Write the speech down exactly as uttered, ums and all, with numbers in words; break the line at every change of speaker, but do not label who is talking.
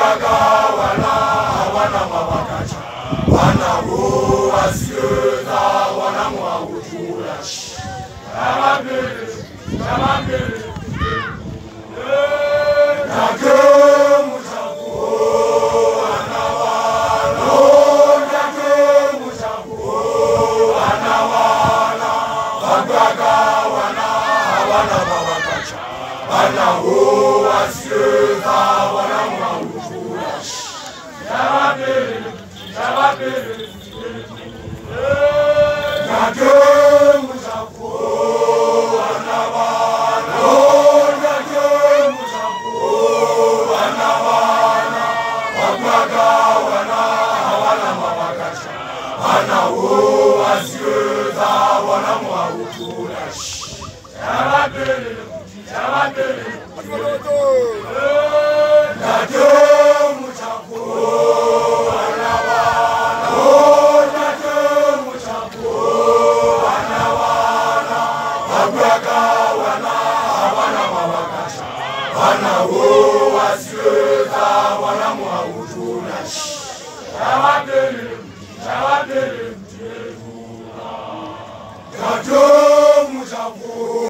Wabwaga wana wana mabakacha wana uwasiuza wana mwauchulashi Yamabili Yamabili Nake muchaku wana wana Nake muchaku wana wana Wabwaga wana wana mabakacha wana uwasiuza wana mwauchulashi Yamabili Yamabili Nake muchaku wana wana Nake muchaku wana wana Wabwaga wana wana mabakacha wana uwasiuza wana mwauchulashi Yamabili Yamabili Nake